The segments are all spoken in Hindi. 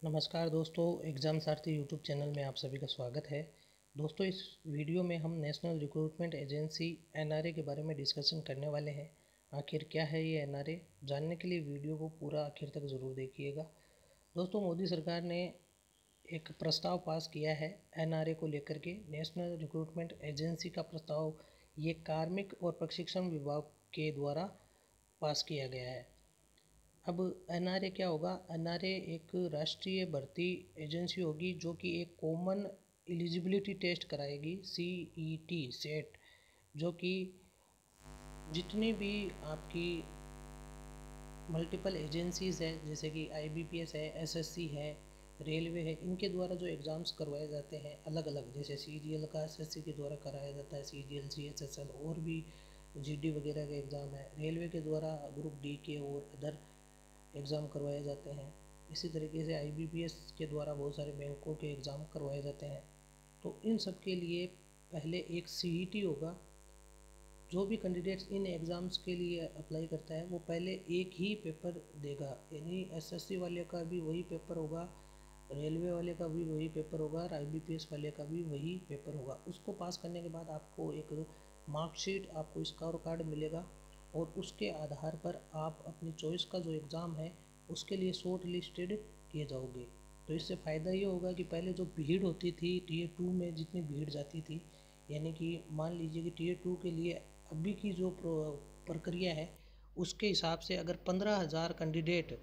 नमस्कार दोस्तों, एग्ज़ाम सारथी यूट्यूब चैनल में आप सभी का स्वागत है। दोस्तों, इस वीडियो में हम नेशनल रिक्रूटमेंट एजेंसी एनआरए के बारे में डिस्कशन करने वाले हैं। आखिर क्या है ये एनआरए, जानने के लिए वीडियो को पूरा आखिर तक ज़रूर देखिएगा। दोस्तों, मोदी सरकार ने एक प्रस्ताव पास किया है एनआरए को लेकर के। नेशनल रिक्रूटमेंट एजेंसी का प्रस्ताव ये कार्मिक और प्रशिक्षण विभाग के द्वारा पास किया गया है। अब एनआरए क्या होगा? एनआरए एक राष्ट्रीय भर्ती एजेंसी होगी जो कि एक कॉमन एलिजिबिलिटी टेस्ट कराएगी, सीईटी सेट, जो कि जितनी भी आपकी मल्टीपल एजेंसीज है, जैसे कि आईबीपीएस है, एसएससी है, रेलवे है, इनके द्वारा जो एग्ज़ाम्स करवाए जाते हैं अलग अलग, जैसे सीजीएल का एसएससी के द्वारा कराया जाता है, सीजीएल सीएचएसएल और भी जीडी वगैरह के एग्ज़ाम है। रेलवे के द्वारा ग्रुप डी के और अदर एग्ज़ाम करवाए जाते हैं। इसी तरीके से आईबीपीएस के द्वारा बहुत सारे बैंकों के एग्ज़ाम करवाए जाते हैं। तो इन सब के लिए पहले एक सीईटी होगा। जो भी कैंडिडेट्स इन एग्ज़ाम्स के लिए अप्लाई करता है वो पहले एक ही पेपर देगा, यानी एसएससी वाले का भी वही पेपर होगा, रेलवे वाले का भी वही पेपर होगा और आईबीपीएस वाले का भी वही पेपर होगा। उसको पास करने के बाद आपको एक मार्कशीट, आपको स्कोर कार्ड मिलेगा और उसके आधार पर आप अपनी चॉइस का जो एग्ज़ाम है उसके लिए शॉर्ट लिस्टेड किए जाओगे। तो इससे फ़ायदा ये होगा कि पहले जो भीड़ होती थी टीयर 2 में, जितनी भीड़ जाती थी, यानी कि मान लीजिए कि टीयर 2 के लिए अभी की जो प्रक्रिया है उसके हिसाब से अगर 15,000 कैंडिडेट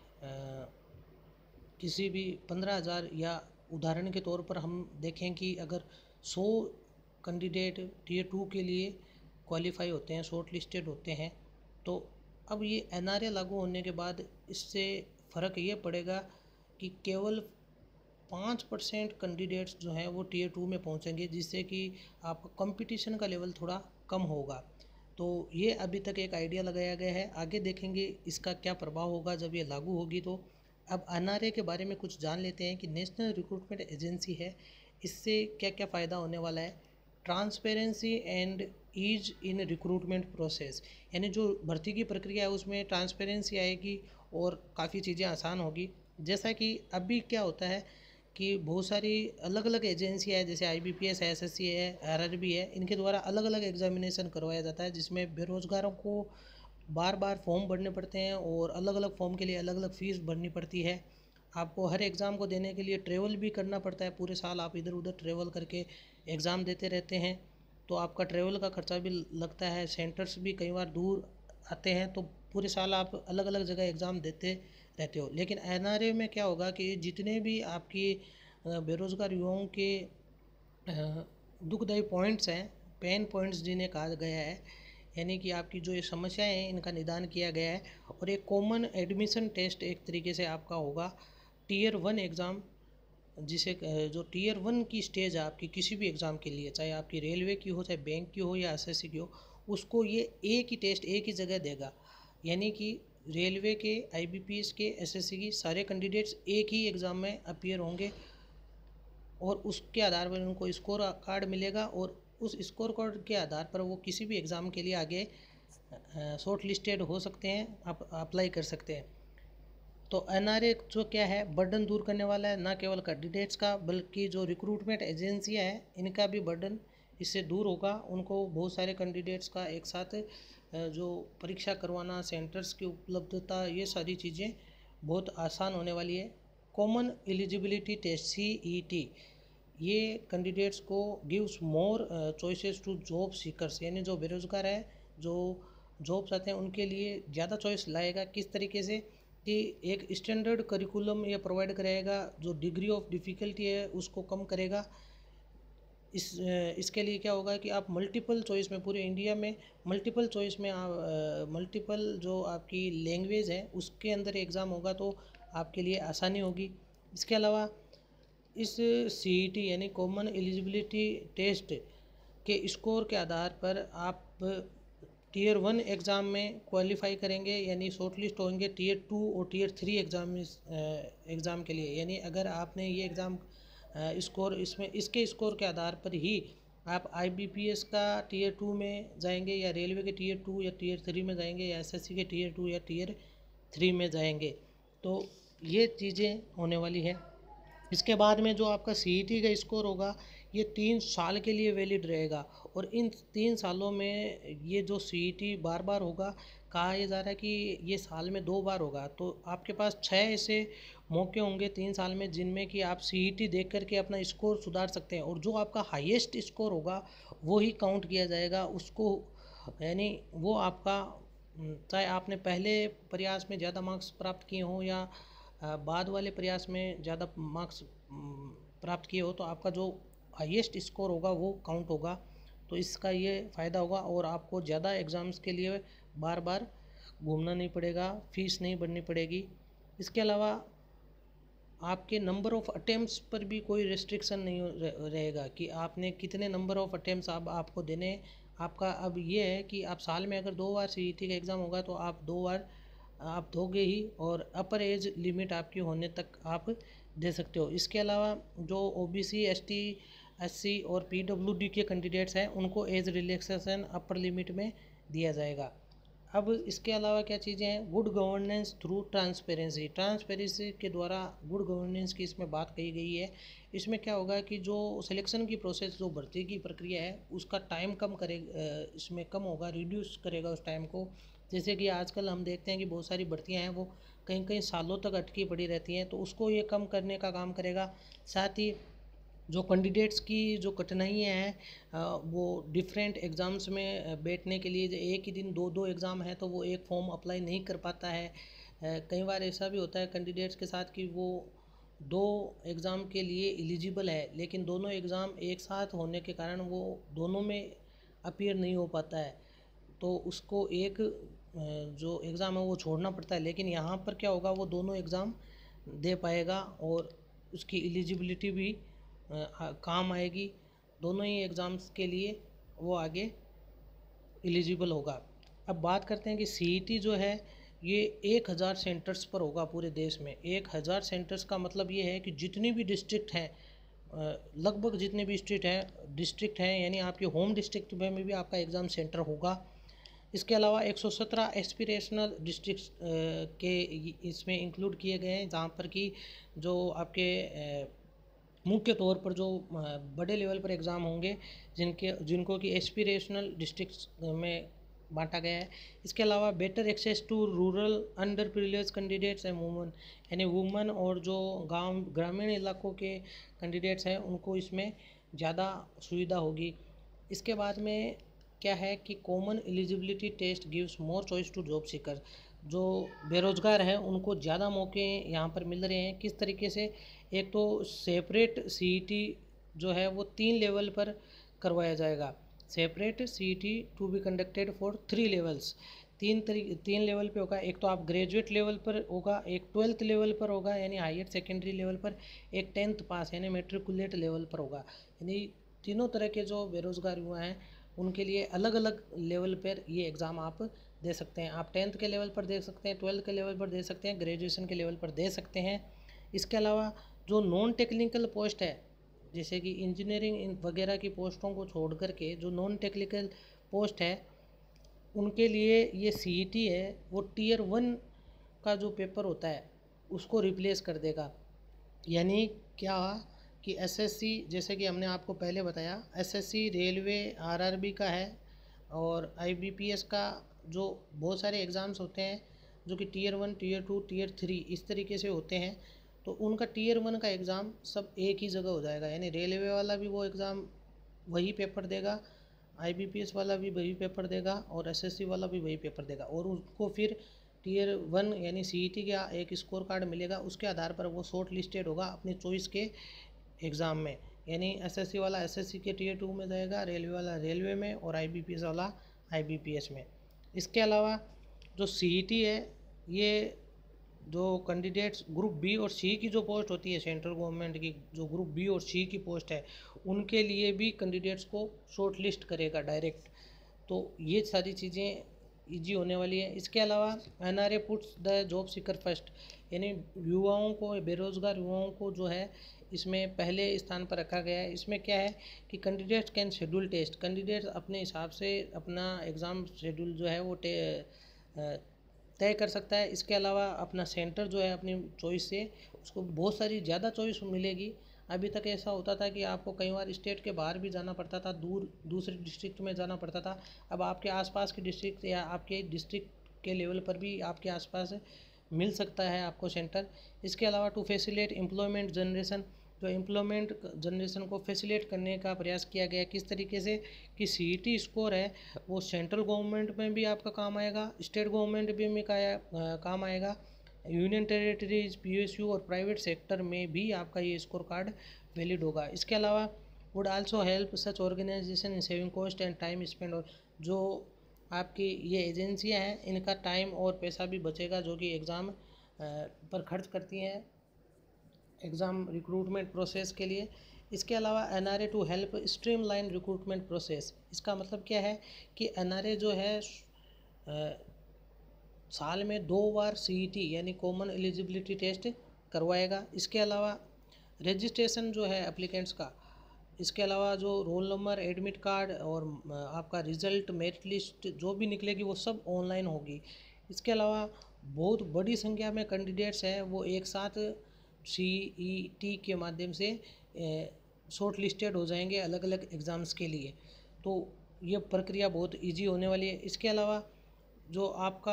किसी भी 15,000, या उदाहरण के तौर पर हम देखें कि अगर 100 कैंडिडेट टीयर 2 के लिए क्वालिफाई होते हैं, शॉर्ट लिस्टेड होते हैं, तो अब ये एनआरए लागू होने के बाद इससे फ़र्क ये पड़ेगा कि केवल 5% कैंडिडेट्स जो हैं वो टीयर 2 में पहुंचेंगे, जिससे कि आपका कंपटीशन का लेवल थोड़ा कम होगा। तो ये अभी तक एक आइडिया लगाया गया है, आगे देखेंगे इसका क्या प्रभाव होगा जब ये लागू होगी। तो अब एनआरए के बारे में कुछ जान लेते हैं कि नेशनल रिक्रूटमेंट एजेंसी है, इससे क्या क्या फ़ायदा होने वाला है। Transparency and ease in recruitment process, यानी जो भर्ती की प्रक्रिया है उसमें ट्रांसपेरेंसी आएगी और काफ़ी चीज़ें आसान होगी। जैसा कि अभी क्या होता है कि बहुत सारी अलग अलग एजेंसियाँ हैं, जैसे आईबीपीएस है, एसएससी है, आरआरबी है, इनके द्वारा अलग अलग एग्जामिनेशन करवाया जाता है, जिसमें बेरोज़गारों को बार बार फॉर्म भरने पड़ते हैं और अलग अलग फॉर्म के लिए अलग अलग फ़ीस भरनी पड़ती है। आपको हर एग्ज़ाम को देने के लिए ट्रेवल भी करना पड़ता है, पूरे साल आप इधर उधर ट्रेवल करके एग्ज़ाम देते रहते हैं, तो आपका ट्रेवल का खर्चा भी लगता है। सेंटर्स भी कई बार दूर आते हैं, तो पूरे साल आप अलग अलग जगह एग्ज़ाम देते रहते हो। लेकिन एनआरए में क्या होगा कि जितने भी आपकी बेरोज़गार युवाओं के दुखदायी पॉइंट्स हैं, पेन पॉइंट्स जिन्हें कहा गया है, यानी कि आपकी जो ये समस्याएं हैं इनका निदान किया गया है। और एक कॉमन एडमिशन टेस्ट एक तरीके से आपका होगा, टीयर 1 एग्ज़ाम, जिसे जो टीयर 1 की स्टेज है आपकी किसी भी एग्ज़ाम के लिए, चाहे आपकी रेलवे की हो, चाहे बैंक की हो या एसएससी की हो, उसको ये एक ही टेस्ट एक ही जगह देगा। यानी कि रेलवे के, आईबीपीएस के, एसएससी की सारे कैंडिडेट्स एक ही एग्ज़ाम में अपीयर होंगे और उसके आधार पर उनको स्कोर कार्ड मिलेगा और उस स्कोर कार्ड के आधार पर वो किसी भी एग्ज़ाम के लिए आगे शॉर्ट लिस्टेड हो सकते हैं, आप अप्लाई कर सकते हैं। तो एनआरए जो क्या है, बर्डन दूर करने वाला है, ना केवल कैंडिडेट्स का बल्कि जो रिक्रूटमेंट एजेंसियां हैं इनका भी बर्डन इससे दूर होगा। उनको बहुत सारे कैंडिडेट्स का एक साथ जो परीक्षा करवाना, सेंटर्स की उपलब्धता, ये सारी चीज़ें बहुत आसान होने वाली है। कॉमन एलिजिबिलिटी टेस्ट सीईटी, ये कैंडिडेट्स को gives more choices to job seekers, यानी जो बेरोज़गार है, जो जॉब चाहते हैं उनके लिए ज़्यादा चॉइस लाएगा। किस तरीके से कि एक स्टैंडर्ड करिकुलम ये प्रोवाइड करेगा, जो डिग्री ऑफ डिफ़िकल्टी है उसको कम करेगा। इसके लिए क्या होगा कि आप मल्टीपल चॉइस में, पूरे इंडिया में मल्टीपल चॉइस में आप मल्टीपल जो आपकी लैंग्वेज है उसके अंदर एग्ज़ाम होगा, तो आपके लिए आसानी होगी। इसके अलावा इस सीईटी यानी कॉमन एलिजिबिलिटी टेस्ट के स्कोर के आधार पर आप टीयर 1 एग्ज़ाम में क्वालिफाई करेंगे, यानी शॉर्ट लिस्ट होंगे टीयर 2 और टीयर 3 एग्ज़ाम के लिए। यानी अगर आपने ये एग्ज़ाम स्कोर, इसमें इसके स्कोर के आधार पर ही आप आईबीपीएस का टीयर 2 में जाएंगे, या रेलवे के टीयर 2 या टीयर 3 में जाएंगे, या एसएससी के टीयर 2 या टीयर 3 में जाएंगे। तो ये चीज़ें होने वाली है। इसके बाद में जो आपका सीईटी का स्कोर होगा ये 3 साल के लिए वैलिड रहेगा, और इन 3 सालों में ये जो सीईटी बार बार होगा, कहा यह जा रहा है कि ये साल में 2 बार होगा। तो आपके पास 6 ऐसे मौके होंगे 3 साल में जिनमें कि आप सीईटी देख करके अपना स्कोर सुधार सकते हैं, और जो आपका हाईएस्ट स्कोर होगा वो ही काउंट किया जाएगा उसको, यानी वो आपका चाहे आपने पहले प्रयास में ज़्यादा मार्क्स प्राप्त किए हों या बाद वाले प्रयास में ज़्यादा मार्क्स प्राप्त किए हो, तो आपका जो हाईएस्ट स्कोर होगा वो काउंट होगा। तो इसका ये फ़ायदा होगा, और आपको ज़्यादा एग्ज़ाम्स के लिए बार बार घूमना नहीं पड़ेगा, फीस नहीं भरनी पड़ेगी। इसके अलावा आपके नंबर ऑफ़ अटेम्प्ट्स पर भी कोई रिस्ट्रिक्शन नहीं रहेगा कि आपने कितने नंबर ऑफ़ अटेम्प्ट्स आपको देने हैं। आपका अब ये है कि आप साल में अगर 2 बार सीईटी का एग्ज़ाम होगा तो आप 2 बार आप दोगे ही, और अपर एज लिमिट आपकी होने तक आप दे सकते हो। इसके अलावा जो ओबीसी, एसटी, एससी और पीडब्ल्यूडी के कैंडिडेट्स हैं उनको एज रिलैक्सेशन अपर लिमिट में दिया जाएगा। अब इसके अलावा क्या चीज़ें हैं, good governance through transparency. Transparency के द्वारा गुड गवर्नेंस की इसमें बात कही गई है। इसमें क्या होगा कि जो सिलेक्शन की प्रोसेस, जो भर्ती की प्रक्रिया है उसका टाइम कम करेगा, इसमें कम होगा, रिड्यूस करेगा उस टाइम को। जैसे कि आजकल हम देखते हैं कि बहुत सारी भर्तियां हैं वो कई कई सालों तक अटकी पड़ी रहती हैं, तो उसको ये कम करने का काम करेगा। साथ ही जो कैंडिडेट्स की जो कठिनाइयाँ हैं वो डिफरेंट एग्ज़ाम्स में बैठने के लिए, जो एक ही दिन दो दो एग्ज़ाम है तो वो एक फॉर्म अप्लाई नहीं कर पाता है। कई बार ऐसा भी होता है कैंडिडेट्स के साथ कि वो 2 एग्ज़ाम के लिए एलिजिबल है, लेकिन दोनों एग्ज़ाम एक साथ होने के कारण वो दोनों में अपीयर नहीं हो पाता है, तो उसको एक जो एग्ज़ाम है वो छोड़ना पड़ता है। लेकिन यहाँ पर क्या होगा, वो दोनों एग्ज़ाम दे पाएगा और उसकी एलिजिबिलिटी भी काम आएगी। दोनों ही एग्ज़ाम्स के लिए वो आगे एलिजिबल होगा। अब बात करते हैं कि सीईटी जो है ये 1000 सेंटर्स पर होगा पूरे देश में। 1000 सेंटर्स का मतलब ये है कि जितनी भी डिस्ट्रिक्ट हैं, लगभग जितने भी डिस्ट्रिक्ट हैं यानी आपके होम डिस्ट्रिक्ट में भी आपका एग्ज़ाम सेंटर होगा। इसके अलावा 117 एस्पिरेशनल डिस्ट्रिक्ट के इसमें इंक्लूड किए गए हैं, जहाँ पर कि जो आपके मुख्य तौर पर जो बड़े लेवल पर एग्ज़ाम होंगे जिनको कि एस्पिरेशनल डिस्ट्रिक्ट्स में बांटा गया है। इसके अलावा better access to rural under privilege candidates and women, यानी वुमेन और जो गांव ग्रामीण इलाकों के कैंडिडेट्स हैं उनको इसमें ज़्यादा सुविधा होगी। इसके बाद में क्या है कि common eligibility test gives more choice to job seeker. जो बेरोज़गार हैं उनको ज़्यादा मौके यहाँ पर मिल रहे हैं। किस तरीके से, एक तो सेपरेट सीईटी जो है वो 3 लेवल पर करवाया जाएगा। Separate CET to be conducted for 3 levels. 3 level पे होगा। एक तो आप ग्रेजुएट लेवल पर होगा, एक 12th लेवल पर होगा यानी हायर सेकेंडरी लेवल पर, एक 10th पास यानी मेट्रिकुलेट लेवल पर होगा। यानी तीनों तरह के जो बेरोज़गार युवा हैं उनके लिए अलग अलग लेवल पर ये एग्ज़ाम आप दे सकते हैं। आप 10th के लेवल पर दे सकते हैं, 12th के लेवल पर दे सकते हैं, ग्रेजुएशन के लेवल पर दे सकते हैं। इसके अलावा जो नॉन टेक्निकल पोस्ट है, जैसे कि इंजीनियरिंग वगैरह की पोस्टों को छोड़ करके जो नॉन टेक्निकल पोस्ट है उनके लिए ये सीईटी है वो Tier 1 का जो पेपर होता है उसको रिप्लेस कर देगा। यानी क्या कि एसएससी, जैसे कि हमने आपको पहले बताया, एसएससी, रेलवे, आरआरबी का है, और आईबीपीएस का जो बहुत सारे एग्ज़ाम्स होते हैं जो कि Tier 1, Tier 2, Tier 3 इस तरीके से होते हैं, तो उनका Tier 1 का एग्ज़ाम सब एक ही जगह हो जाएगा। यानी रेलवे वाला भी वो एग्ज़ाम वही पेपर देगा, आईबीपीएस वाला भी वही पेपर देगा, और एसएससी वाला भी वही पेपर देगा, और उसको फिर Tier 1 यानी सीईटी का एक स्कोर कार्ड मिलेगा, उसके आधार पर वो शॉर्ट लिस्टेड होगा अपनी चॉइस के एग्ज़ाम में। यानी एसएससी वाला एसएससी के Tier 2 में जाएगा, रेलवे वाला रेलवे में, और आईबीपीएस वाला आईबीपीएस में। इसके अलावा जो सीईटी है ये जो कैंडिडेट्स ग्रुप बी और सी की जो पोस्ट होती है, सेंट्रल गवर्नमेंट की जो ग्रुप बी और सी की पोस्ट है उनके लिए भी कैंडिडेट्स को शॉर्ट लिस्ट करेगा डायरेक्ट। तो ये सारी चीज़ें इजी होने वाली है। इसके अलावा NRA puts the job seeker first, यानी युवाओं को, बेरोज़गार युवाओं को जो है इसमें पहले स्थान पर रखा गया है। इसमें क्या है कि candidates can schedule test, candidates अपने हिसाब से अपना एग्ज़ाम शेड्यूल जो है वो तय कर सकता है। इसके अलावा अपना सेंटर जो है अपनी चॉइस से उसको बहुत सारी ज़्यादा चॉइस मिलेगी। अभी तक ऐसा होता था कि आपको कई बार स्टेट के बाहर भी जाना पड़ता था, दूसरे डिस्ट्रिक्ट में जाना पड़ता था। अब आपके आसपास के डिस्ट्रिक्ट या आपके डिस्ट्रिक्ट के लेवल पर भी आपके आसपास मिल सकता है आपको सेंटर। इसके अलावा टू फैसिलिटेट एम्प्लॉयमेंट जनरेशन, जो एम्प्लॉयमेंट जनरेशन को फैसिलिटेट करने का प्रयास किया गया किस तरीके से कि सीईटी स्कोर है वो सेंट्रल गवर्नमेंट में भी आपका काम आएगा, स्टेट गवर्नमेंट भी में काम आएगा, यूनियन टेरिटरीज, पीएसयू और प्राइवेट सेक्टर में भी आपका ये स्कोर कार्ड वैलिड होगा। इसके अलावा would also help such organisation in saving cost and time spend, और जो आपकी ये एजेंसियां हैं इनका टाइम और पैसा भी बचेगा जो कि एग्ज़ाम पर खर्च करती हैं एग्ज़ाम रिक्रूटमेंट प्रोसेस के लिए। इसके अलावा NRA to help streamline recruitment process, इसका मतलब क्या है कि एनआरए जो है साल में 2 बार सीईटी यानी कॉमन एलिजिबिलिटी टेस्ट करवाएगा। इसके अलावा रजिस्ट्रेशन जो है एप्लीकेंट्स का, इसके अलावा जो रोल नंबर, एडमिट कार्ड और आपका रिज़ल्ट, मेरिट लिस्ट जो भी निकलेगी वो सब ऑनलाइन होगी। इसके अलावा बहुत बड़ी संख्या में कैंडिडेट्स हैं वो एक साथ सीईटी के माध्यम से शॉर्ट लिस्टेड हो जाएंगे अलग अलग एग्ज़ाम्स के लिए। तो ये प्रक्रिया बहुत इजी होने वाली है। इसके अलावा जो आपका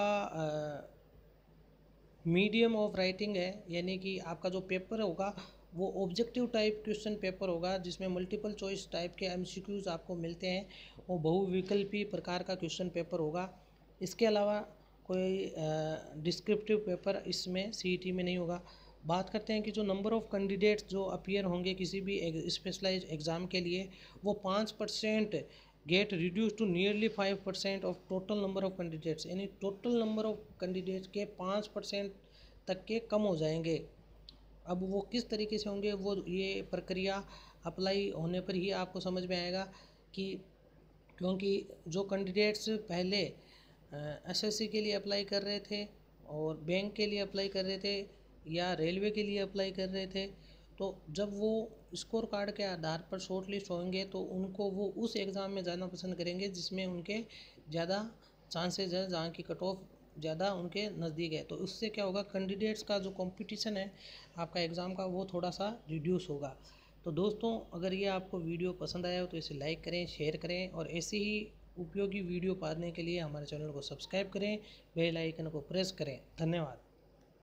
मीडियम ऑफ राइटिंग है यानी कि आपका जो पेपर होगा वो ऑब्जेक्टिव टाइप क्वेश्चन पेपर होगा जिसमें मल्टीपल चॉइस टाइप के एमसीक्यूज़ आपको मिलते हैं, वो बहुविकल्पी प्रकार का क्वेश्चन पेपर होगा। इसके अलावा कोई डिस्क्रिप्टिव पेपर इसमें सीईटी में नहीं होगा। बात करते हैं कि जो नंबर ऑफ़ कैंडिडेट्स जो अपीयर होंगे किसी भी स्पेशलाइज एग्ज़ाम के लिए वो 5% get reduce to nearly 5% of total number of candidates, यानी टोटल नंबर ऑफ़ कैंडिडेट्स के 5% तक के कम हो जाएंगे। अब वो किस तरीके से होंगे वो ये प्रक्रिया अप्लाई होने पर ही आपको समझ में आएगा कि क्योंकि जो कैंडिडेट्स पहले एसएससी के लिए अप्लाई कर रहे थे और बैंक के लिए अप्लाई कर रहे थे या रेलवे के लिए अप्लाई कर रहे थे, तो जब वो स्कोर कार्ड के आधार पर शॉर्ट लिस्ट होंगे तो उनको वो उस एग्ज़ाम में जाना पसंद करेंगे जिसमें उनके ज़्यादा चांसेस है, जहाँ की कट ऑफ ज़्यादा उनके नज़दीक है। तो उससे क्या होगा, कैंडिडेट्स का जो कंपटीशन है आपका एग्ज़ाम का वो थोड़ा सा रिड्यूस होगा। तो दोस्तों अगर ये आपको वीडियो पसंद आया हो तो इसे लाइक करें, शेयर करें और ऐसी ही उपयोगी वीडियो पाने के लिए हमारे चैनल को सब्सक्राइब करें, बेल आइकन को प्रेस करें। धन्यवाद।